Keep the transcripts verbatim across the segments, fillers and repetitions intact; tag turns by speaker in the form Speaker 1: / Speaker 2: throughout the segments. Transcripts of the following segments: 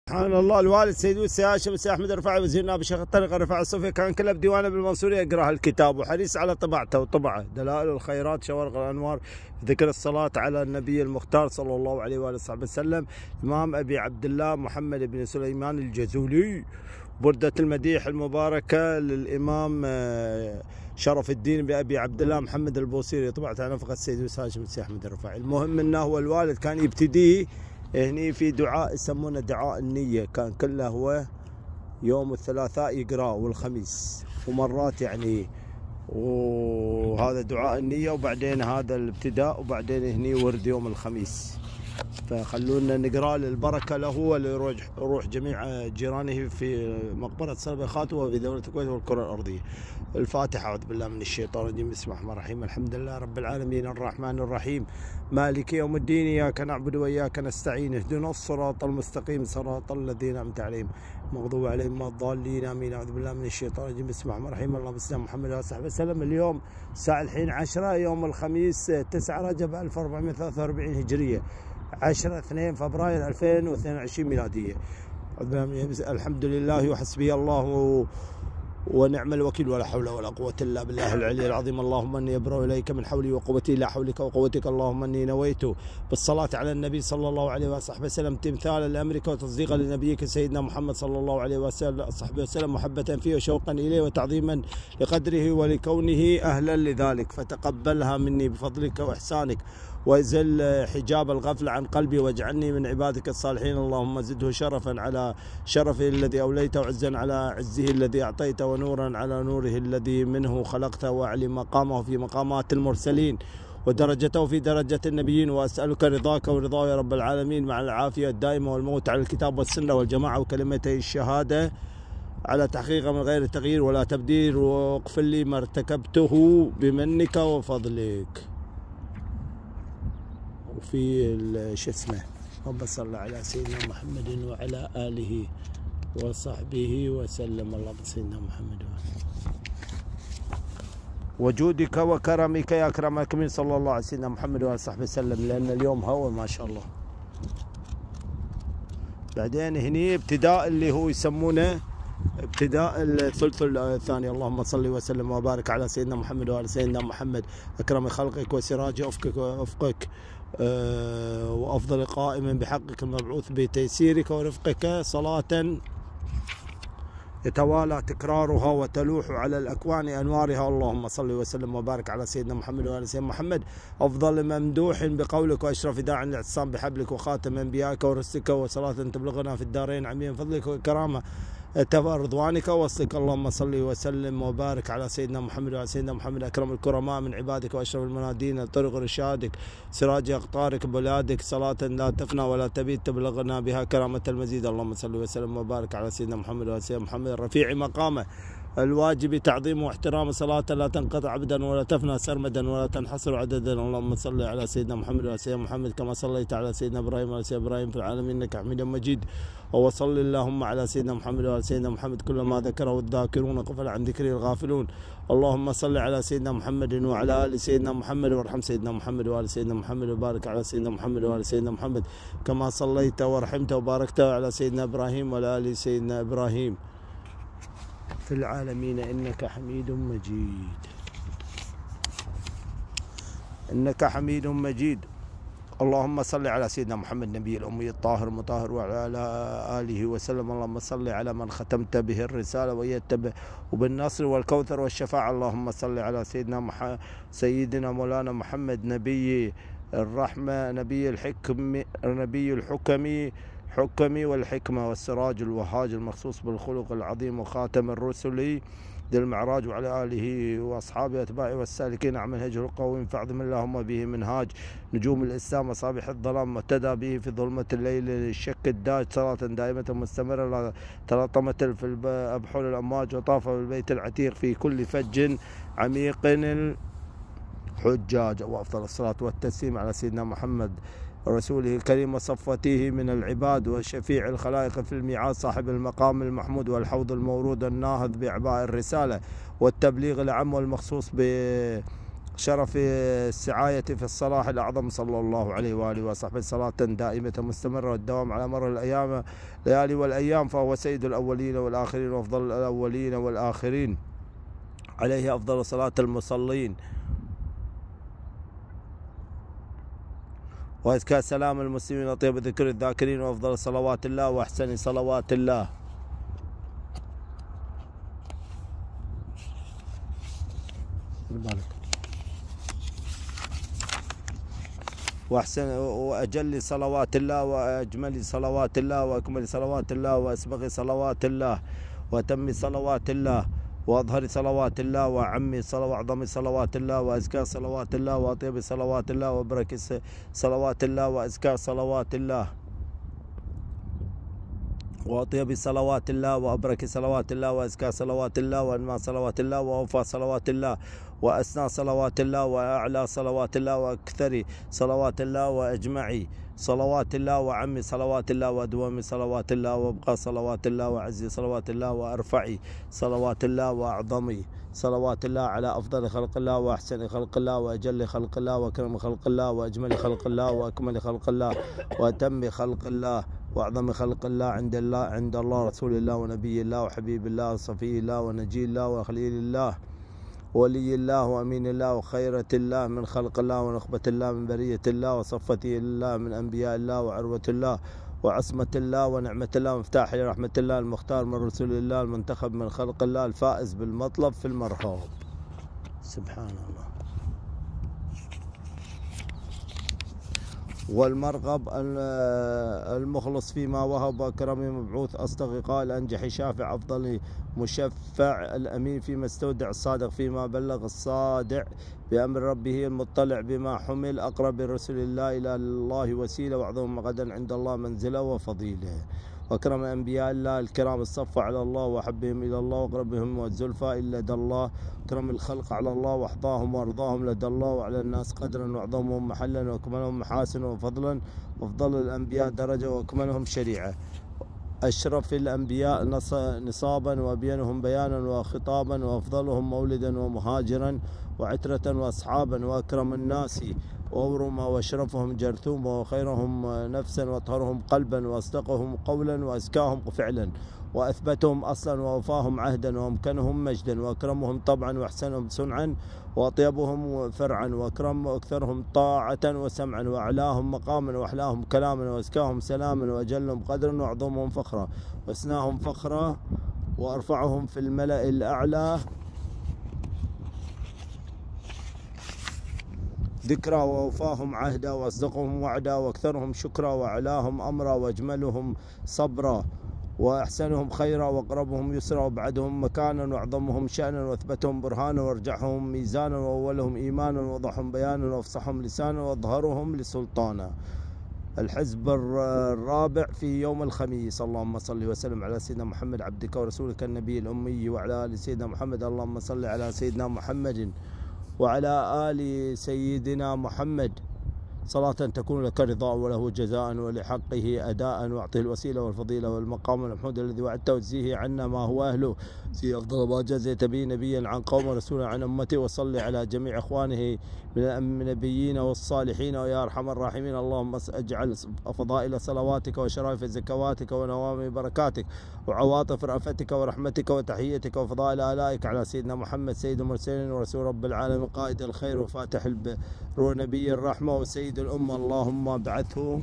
Speaker 1: سبحان الله. الوالد سيد السي هاشم السي احمد الرفاعي وزير نائب شيخ الطريقه الرفاعي الصوفي كان كله بديوانه بالمنصوريه يقرا هالكتاب وحريص على طباعته وطبعه دلائل الخيرات شوارق الانوار ذكر الصلاه على النبي المختار صلى الله عليه واله وصحبه وسلم الامام ابي عبد الله محمد بن سليمان الجزولي. بردة المديح المباركه للامام شرف الدين بأبي عبد الله محمد البوصيري طبعت على نفقه السيد السي هاشم السي احمد الرفاعي. المهم انه هو الوالد كان يبتديه هني في دعاء يسمونه دعاء النية، كان كله هو يوم الثلاثاء يقراه والخميس ومرات يعني، وهذا دعاء النية وبعدين هذا الابتداء وبعدين هني ورد يوم الخميس. فخلونا نقراه للبركة له ولروح جميع جيرانه في مقبرة صلب خاته وفي دولة الكويت والكرة الأرضية. الفاتحة. أعوذ بالله من الشيطان الرجيم. بسم الله الرحمن الرحيم. الحمد لله رب العالمين الرحمن الرحيم مالك يوم الدين إياك نعبد وإياك نستعين اهدنا الصراط المستقيم صراط الذين أنعمت عليهم المغضوب عليهم الضالين آمين. أعوذ بالله من الشيطان الرجيم. بسم الله الرحمن الرحيم. اللهم صل على محمد وصحبه وسلم. اليوم الساعة الحين عشرة يوم الخميس تسعة رجب ألف وأربعمائة وثلاثة وأربعين هجرية عشرة اثنين فبراير ألفين واثنين وعشرين ميلادية. الحمد لله وحسبي الله ونعم الوكيل ولا حول ولا قوة إلا بالله العلي العظيم. اللهم إني أبرأ إليك من حولي وقوتي إلى حولك وقوتك. اللهم إني نويت بالصلاة على النبي صلى الله عليه وصحبه وسلم تمثالا لأمرك وتصديقا لنبيك سيدنا محمد صلى الله عليه وصحبه وسلم محبة فيه وشوقا إليه وتعظيما لقدره ولكونه أهلا لذلك، فتقبلها مني بفضلك وإحسانك وازل حجاب الغفلة عن قلبي واجعلني من عبادك الصالحين. اللهم زده شرفا على شرفه الذي أوليته وعزا على عزه الذي أعطيته ونورا على نوره الذي منه خلقته وأعلي مقامه في مقامات المرسلين ودرجته في درجة النبيين. وأسألك رضاك ورضاه يا رب العالمين مع العافية الدائمة والموت على الكتاب والسنة والجماعة وكلمتي الشهادة على تحقيق من غير تغيير ولا تبديل، واغفر لي ما ارتكبته بمنك وفضلك. وفي شو اسمه اللهم صل على سيدنا محمد وعلى آله وصحبه وسلم. اللهم سيدنا محمد وجودك وكرمك يا أكرم الأكرمين صلى الله على سيدنا محمد وعلى صحبه وسلم، لأن اليوم هو ما شاء الله. بعدين هني ابتداء اللي هو يسمونه ابتداء الثلث الثاني. اللهم صل وسلم وبارك على سيدنا محمد وعلى سيدنا محمد أكرم خلقك وسراج أفقك وأفقك أه وأفضل قائم بحقك المبعوث بتيسيرك ورفقك، صلاة يتوالى تكرارها وتلوح على الأكوان أنوارها. اللهم صل وسلم وبارك على سيدنا محمد وعلى سيدنا محمد أفضل ممدوح بقولك وأشرف داع الاعتصام بحبلك وخاتم أنبيائك ورسلك، وصلاة تبلغنا في الدارين عميم فضلك وكرامة رضوانك ووصلك. اللهم صل وسلم وبارك على سيدنا محمد وعلى سيدنا محمد أكرم الكرماء من عبادك وأشرف المنادين طرق رشادك سراج أقطارك بلادك، صلاة لا تفنى ولا تبيد تبلغنا بها كرامة المزيد. اللهم صل وسلم وبارك على سيدنا محمد وعلى سيدنا محمد الرفيع مقامه الواجب تعظيم واحترام، صلاة لا تنقطع عبدا ولا تفنى سرمدا ولا تنحصر عددا. اللهم صل على سيدنا محمد وعلى سيدنا محمد كما صليت على سيدنا ابراهيم وعلى سيدنا ابراهيم في العالمين انك حميد مجيد. وصل اللهم على سيدنا محمد وعلى سيدنا محمد كل ما ذكره الذاكرون غفل عن ذكره الغافلون. اللهم صل على سيدنا محمد وعلى ال سيدنا محمد وارحم سيدنا محمد وعلى سيدنا محمد وبارك على سيدنا محمد وعلى سيدنا محمد كما صليت ورحمت وباركت على سيدنا ابراهيم وعلى ال سيدنا ابراهيم في العالمين إنك حميد مجيد. إنك حميد مجيد. اللهم صل على سيدنا محمد النبي الأمي الطاهر المطهر وعلى آله وسلم. اللهم صل على من ختمت به الرسالة وأيدت به وبالنصر والكوثر والشفاعة. اللهم صل على سيدنا مح... سيدنا مولانا محمد نبي الرحمة نبي الحكم نبي الحكم حكمي والحكمة والسراج الوهاج المخصوص بالخلق العظيم وخاتم الرسل ذي المعراج وعلى آله وأصحابه أتباعه والسالكين أعمل هجر القويم فاعظم اللهم به منهاج نجوم الإسلام وصابح الظلام مهتدى به في ظلمة الليل الشك الداج، صلاة دائمة مستمرة تلاطمت في أبحر الأمواج وطاف بالبيت العتيق في كل فج عميق الحجاج. وأفضل الصلاة والتسليم على سيدنا محمد رسوله الكريم وصفته من العباد وشفيع الخلائق في الميعاد صاحب المقام المحمود والحوض المورود الناهض بإعباء الرسالة والتبليغ العام والمخصوص شرف السعاية في الصلاح الأعظم صلى الله عليه وآله وصحبه صلاة دائمة مستمرة والدوام على مر الأيام ليالي والأيام، فهو سيد الأولين والآخرين وأفضل الأولين والآخرين، عليه أفضل صلاة المصلين وأزكى سلام المسلمين وطيب ذكر الذاكرين وأفضل صلوات الله وأحسن صلوات الله. وأحسن وأجل صلوات الله وأجمل صلوات الله وأكمل صلوات الله وأسبغ صلوات الله وأتم صلوات الله وأظهر صلوات الله وأعم وأعظم صلوات الله وأزكى صلوات الله وأطيب صلوات الله وأبرك صلوات الله وأزكى صلوات الله وأطيب صلوات الله وأبرك صلوات الله وأزكى صلوات الله وأنمى صلوات الله وأوفى صلوات الله وأسنى صلوات الله وأعلى صلوات الله وأكثر صلوات الله وأجمعي صلوات الله وعمي صلوات الله وأدوم صلوات الله وأبقى صلوات الله وأعزي صلوات الله وأرفعي صلوات الله وأعظمي صلوات الله على أفضل خلق الله وأحسن خلق الله وأجل خلق الله وأكرم خلق الله وأجمل خلق الله وأكمل خلق الله وأتم خلق الله وأعظم خلق الله عند الله عند الله رسول الله ونبي الله وحبيب الله وصفي الله ونجي الله وخليل الله ولي الله وأمين الله وخيرة الله من خلق الله ونخبة الله من برية الله وصفة الله من أنبياء الله وعروة الله وعصمة الله ونعمة الله ومفتاح رحمة الله المختار من رسول الله المنتخب من خلق الله الفائز بالمطلب في المرهوب. سبحان الله. والمرغب المخلص فيما وهب أكرم مبعوث أصدق قال أنجح شافع أفضل مشفع الأمين فيما استودع الصادق فيما بلغ الصادع بأمر ربه المطلع بما حمل أقرب رسول الله إلى الله وسيلة وأعظم غدا عند الله منزلة وفضيلة وأكرم أنبياء الله الكرام الصف على الله وأحبهم إلى الله وأقربهم والزلفى إلا لدى الله أكرم الخلق على الله وأحظاهم وأرضاهم لدى الله وعلى الناس قدرا وأعظمهم محلا وأكملهم محاسن وفضلا وأفضل الأنبياء درجة وأكملهم شريعة أشرف الأنبياء نصابا وأبينهم بيانا وخطابا وأفضلهم مولدا ومهاجرا وعترة وأصحابا وأكرم الناس وأورما وأشرفهم جرثوما وخيرهم نفسا وأطهرهم قلبا وأصدقهم قولا وأزكاهم فعلا وأثبتهم أصلا وأوفاهم عهدا وأمكنهم مجدا وأكرمهم طبعا وأحسنهم صنعا وأطيبهم فرعا وأكرم وأكثرهم طاعة وسمعا وأعلاهم مقاما وأحلاهم كلاما وأزكاهم سلاما وأجلهم قدرا وأعظمهم فخرا وأسناهم فخرا وأرفعهم في الملأ الأعلى ذكرى وأوفاهم عهدا وأصدقهم وعدا وأكثرهم شكرا وأعلاهم أمرا وأجملهم صبرا وأحسنهم خيرا وأقربهم يسرا وأبعدهم مكانا وأعظمهم شأنا وأثبتهم برهانا وأرجحهم ميزانا وأولهم إيمانا وأوضحهم بيانا وأفصحهم لسانا وأظهرهم لسلطانا. الحزب الرابع في يوم الخميس. اللهم صل وسلم على سيدنا محمد عبدك ورسولك النبي الأمي وعلى آل سيدنا محمد. اللهم صل على سيدنا محمد وعلى آل سيدنا محمد صلاة تكون لك رضا وله جزاء ولحقه أداء واعطه الوسيلة والفضيلة والمقام المحمود الذي وعدته وجزيه عنا ما هو أهله زي أفضل ما جزيت به نبيا عن قوم ورسولا عن أمته وصل على جميع إخوانه من النبيين والصالحين ويا أرحم الراحمين. اللهم اجعل فضائل صلواتك وشرائف زكواتك ونوامي بركاتك وعواطف رأفتك ورحمتك وتحيتك وفضائل آلائك على سيدنا محمد سيد المرسلين ورسول رب العالمين قائد الخير وفاتح البر ونبي الرحمة وسيد الأمة. اللهم ابعثه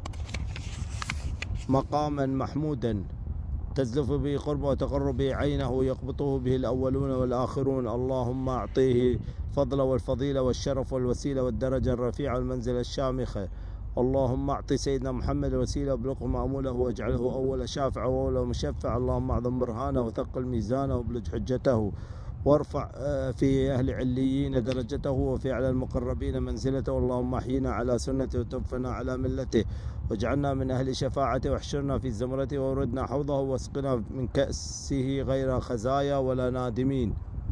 Speaker 1: مقاما محمودا تزلف به قربه وتقر به عينه يقبطه به الأولون والآخرون. اللهم أعطيه الفضل والفضيلة والشرف والوسيلة والدرجة الرفيعة والمنزلة الشامخة. اللهم أعط سيدنا محمد الوسيلة وابلغه مأموله واجعله أول شافع وأول مشفع. اللهم أعظم برهانه وثقل ميزانه وابلج حجته وارفع في أهل عليين درجته وفي أعلى المقربين منزلته. اللهم أحينا على سنته وتوفنا على ملته واجعلنا من أهل شفاعته واحشرنا في زمرته ووردنا حوضه واسقنا من كأسه غير خزايا ولا نادمين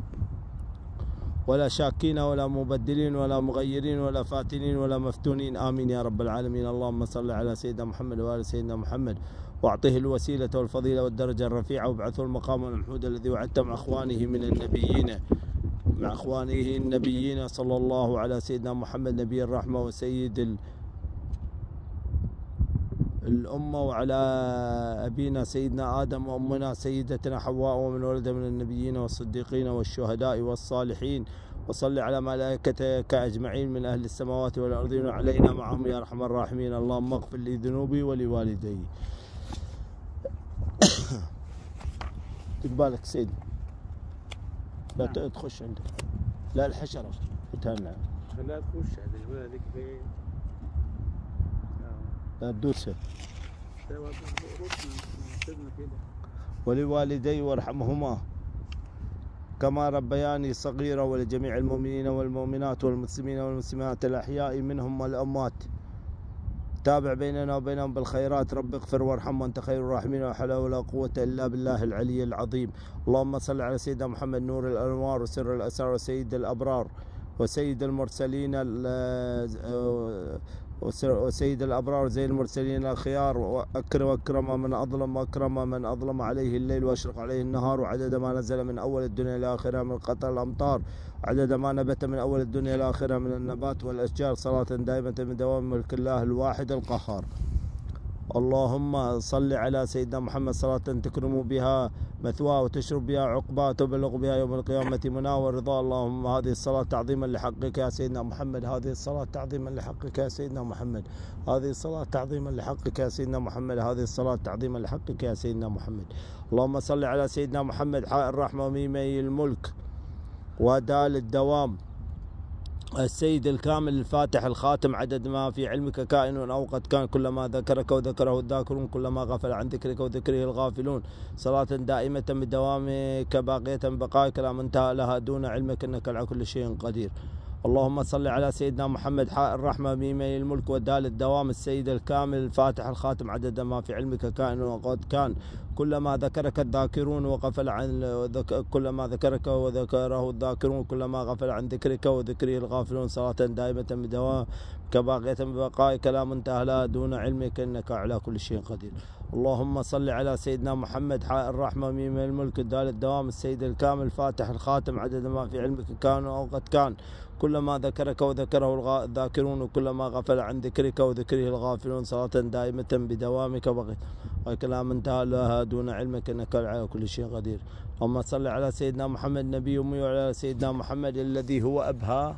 Speaker 1: ولا شاكين ولا مبدلين ولا مغيرين ولا فاتنين ولا مفتونين. آمين يا رب العالمين. اللهم صل على سيدنا محمد وآل سيدنا محمد واعطه الوسيلة والفضيلة والدرجة الرفيعة وابعثه المقام المحمود الذي وعدت مع اخوانه من النبيين مع إخوانه النبيين، صلى الله على سيدنا محمد نبي الرحمة وسيد الأمة، وعلى أبينا سيدنا آدم وأمنا سيدتنا حواء، ومن ولد من النبيين والصديقين والشهداء والصالحين، وصل على ملائكتك أجمعين من أهل السماوات والأرضين وعلينا معهم يا أرحم الراحمين. اللهم اغفر لي ذنوبي ولوالدي. تقبالك سيد، لا تخش عندك، لا الحشرة تهنى،
Speaker 2: لا تخش هذه هذيك فين؟
Speaker 1: لا تدوسها. ولوالدي وارحمهما كما ربياني صغيرا، ولجميع المؤمنين والمؤمنات والمسلمين والمسلمات الأحياء منهم والأموات. تابع بيننا وبينهم بالخيرات، رب اغفر وارحم وانت خير الراحمين، ولا حول ولا قوة الا بالله العلي العظيم. اللهم صل على سيدنا محمد نور الانوار وسر الاسرار وسيد الابرار وسيد المرسلين وسيد الابرار زي المرسلين الخيار، واكرم واكرم من اظلم واكرم من اظلم عليه الليل واشرق عليه النهار، وعدد ما نزل من اول الدنيا الى اخرها من قطر الامطار، عدد ما نبت من اول الدنيا الى اخرها من النبات والاشجار، صلاة دائمة من دوام ملك الله الواحد القهار. اللهم صل على سيدنا محمد صلاة تكرم بها مثواه وتشرب بها عقباه وتبلغ بها يوم القيامة مناه ورضاه. اللهم هذه الصلاة تعظيما لحقك يا سيدنا محمد، هذه الصلاة تعظيما لحقك يا سيدنا محمد، هذه الصلاة تعظيما لحقك يا سيدنا محمد، هذه الصلاة تعظيما لحقك يا سيدنا محمد. اللهم صل على سيدنا محمد حاء الرحمة وميمي الملك ودال الدوام السيد الكامل الفاتح الخاتم، عدد ما في علمك كائن أو قد كان، كلما ذكرك وذكره الذاكرون، كلما غفل عن ذكرك وذكره الغافلون، صلاة دائمة بدوامك باقية بقائك لا منتهى لها دون علمك إنك على كل شيء قدير. اللهم صل على سيدنا محمد حاء الرحمة ميمي الملك ودال الدوام السيد الكامل الفاتح الخاتم، عدد ما في علمك كائن وقد كان، كلما ذكرك الذاكرون وغفل عن كلما ذكرك وذكره الذاكرون، كلما غفل عن ذكرك وذكره الغافلون، صلاة دائمة بدوام كباقية ببقائك لا منتهى لها دون علمك إنك على كل شيء قدير. اللهم صل على سيدنا محمد حاء الرحمة ميم الملك دال الدوام السيد الكامل فاتح الخاتم، عدد ما في علمك كان أو قد كان، كلما ذكرك وذكره الذاكرون وكلما غفل عن ذكرك وذكره الغافلون، صلاة دائمة بدوامك بقيت لا منتهى لها دون علمك إنك على كل شيء قدير. اللهم صل على سيدنا محمد نبي أمي وعلى سيدنا محمد الذي هو أبهى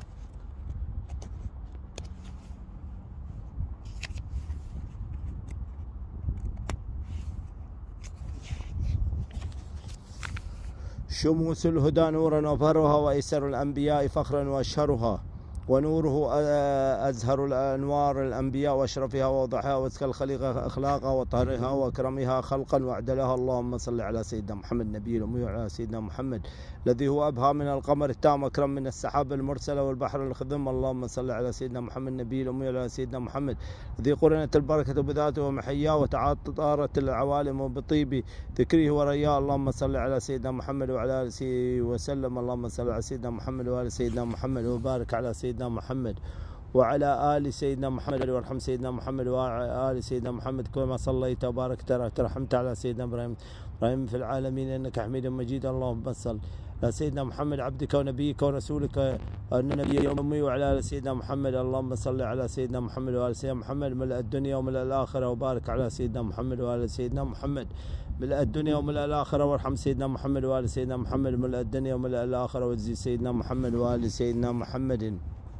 Speaker 1: شموس الهدى نورا وفرها، وأيسر الأنبياء فخرا وأشهرها، ونوره أزهر الأنوار الأنبياء وأشرفها وأوضحها وأزكى الخليقة أخلاقها وطهرها وأكرمها خلقا وأعدلها. اللهم صل على سيدنا محمد نبي الأمي وعلى سيدنا محمد الذي هو أبهى من القمر التام أكرم من السحاب المرسلة والبحر الخضم. اللهم صل على سيدنا محمد نبي الأمي وعلى سيدنا محمد الذي قرنت البركة بذاته ومحياه وتعاطرت العوالم بطيب ذكره ورياه. اللهم صل على سيدنا محمد وعلى آله وسلم. اللهم صل على سيدنا محمد وعلى سيدنا محمد وبارك على سيدنا محمد وعلى آل سيدنا محمد، وارحم سيدنا محمد وعلى آل سيدنا محمد كما صليت وباركت ورحمت على سيدنا إبراهيم إبراهيم في العالمين إنك حميد مجيد. اللهم صل على سيدنا محمد عبدك ونبيك ورسولك النبي أمي وعلى آل سيدنا محمد. اللهم صل على سيدنا محمد وآل سيدنا محمد ملء الدنيا وملء الآخرة، وبارك على سيدنا محمد وآل سيدنا محمد ملء الدنيا وملء الآخرة، وارحم سيدنا محمد وآل سيدنا محمد ملء الدنيا وملء الآخرة، واجزي سيدنا محمد وآل سيدنا محمد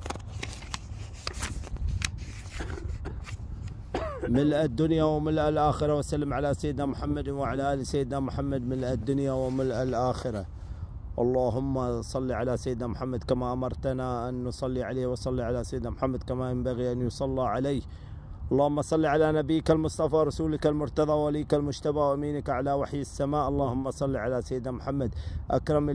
Speaker 1: ملء الدنيا وملء الآخرة، وسلم على سيدنا محمد وعلى آل سيدنا محمد ملء الدنيا وملء الآخرة. اللهم صل على سيدنا محمد كما أمرتنا أن نصلي عليه، وصل على سيدنا محمد كما ينبغي أن يصلى عليه. اللهم صل على نبيك المصطفى رسولك المرتضى وليك المجتبى وأمينك على وحي السماء. اللهم صل على سيدنا محمد أكرم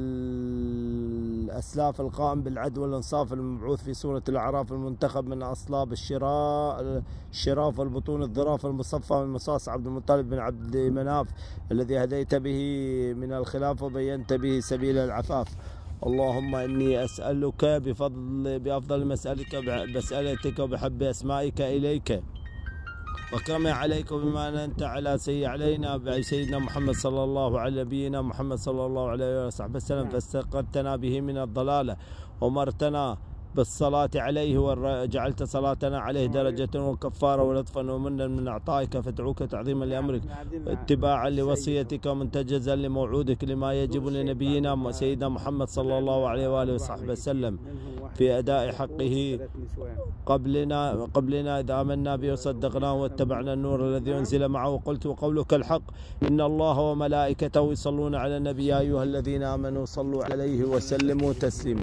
Speaker 1: الأسلاف القائم بالعدل والإنصاف المبعوث في سورة الأعراف المنتخب من أصلاب الشراء الشراف والبطون الظراف المصفى من مصاص عبد المطلب بن عبد مناف الذي هديت به من الخلاف وبينت به سبيل العفاف. اللهم إني أسألك بفضل بأفضل مسألك بسألتك وبحب أسمائك إليك وكرم عليك بما أنت على سي علينا بسيدنا محمد صلى الله على نبينا محمد صلى الله عليه وصحبه وسلم، فاستقدتنا به من الضلالة ومرتنا بالصلاة عليه وجعلت صلاتنا عليه درجة وكفارة ولطفا ومنا من أعطائك، فادعوك تعظيما لأمرك اتباعا لوصيتك ومنتجزا لموعودك لما يجب لنبينا سيدنا محمد صلى الله عليه وآله وصحبه وسلم في أداء حقه قبلنا قبلنا إذا آمنا به وصدقناه واتبعنا النور الذي أنزل معه. وقلت وقولك الحق إن الله وملائكته يصلون على النبي يا أيها الذين آمنوا صلوا عليه وسلموا تسليما.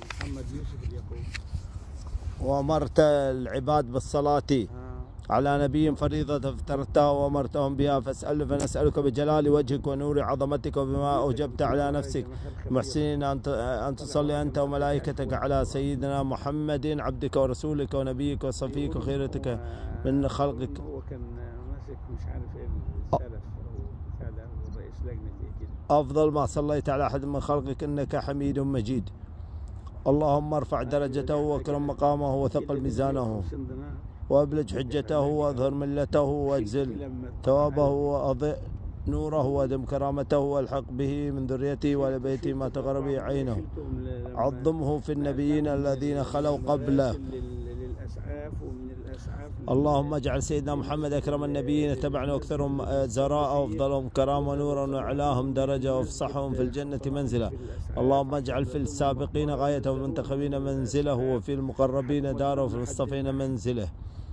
Speaker 1: وأمرت العباد بالصلاة على نبي فريضة افترضتها وأمرتهم بها، فاسأل فنسألك بجلال وجهك ونور عظمتك وبما أوجبت على نفسك محسنين أن تصلي أنت وملائكتك على سيدنا محمد عبدك ورسولك ونبيك وصفيك وخيرتك من خلقك.
Speaker 2: هو كان ماسك مش عارف ايه السلف او رئيس لجنة كده.
Speaker 1: أفضل ما صليت على أحد من خلقك إنك حميد مجيد. اللهم ارفع درجته واكرم مقامه وثقل ميزانه وابلج حجته واظهر ملته واجزل ثوابه واضئ نوره وادم كرامته والحق به من ذريته ولبيته ما تغر به عينه. عظمه في النبيين الذين خلوا قبله. اللهم اجعل سيدنا محمد اكرم النبيين تبعنا واكثرهم زراء وافضلهم كرامه ونورا واعلاهم درجه وافصحهم في الجنه منزله. اللهم اجعل في السابقين غايته والمنتخبين منزله وفي المقربين داره وفي المصطفين منزله.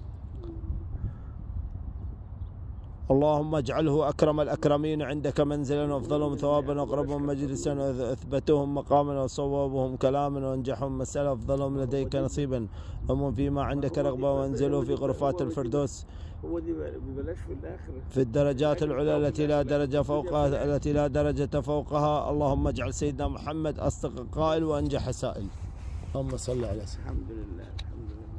Speaker 1: اللهم اجعله أكرم الأكرمين عندك منزلا وأفضلهم ثوابا وأقربهم مجلسا وأثبتهم مقاما وصوابهم كلاما وأنجحهم مسألة وأفضلهم لديك نصيبا ومن فيما عندك رغبة وانزلوا في غرفات الفردوس
Speaker 2: هو دي ببلاش في الآخر
Speaker 1: في الدرجات العلى التي لا درجة فوقها التي لا درجة فوقها. اللهم اجعل سيدنا محمد أصدق قائل وأنجح سائل. اللهم صل على سيدنا.
Speaker 2: الحمد لله الحمد لله.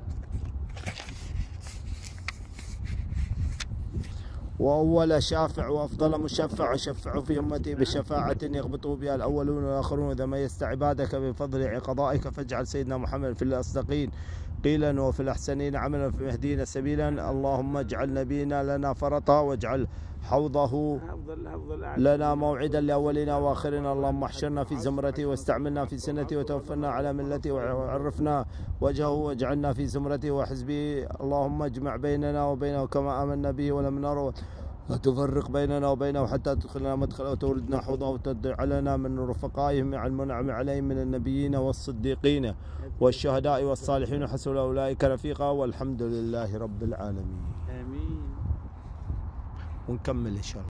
Speaker 1: وأول شافع وأفضل مشفع شفع في أمتي بشفاعة يغبطه بها الأولون والآخرون. إذا ميزت عبادك بفضل قضائك فاجعل سيدنا محمد في الأصدقين قيلا وفي الأحسنين عملا وفي المهديين سبيلا. اللهم اجعل نبينا لنا فرطا واجعل حوضه لنا موعدا لأولنا وآخرنا. اللهم احشرنا في زمرته واستعملنا في سنته وتوفنا على ملته وعرفنا وجهه واجعلنا في زمرته وحزبه. اللهم اجمع بيننا وبينه كما آمنا به ولم نره وتفرق بيننا وبينه حتى تدخلنا مدخله وتوردنا حوضه وتجعلنا من رفقائهم مع المنعم عليهم من النبيين والصديقين والشهداء والصالحين وحسن أولئك رفيقا. والحمد لله رب العالمين.
Speaker 2: آمين.
Speaker 1: ونكمل إن شاء الله.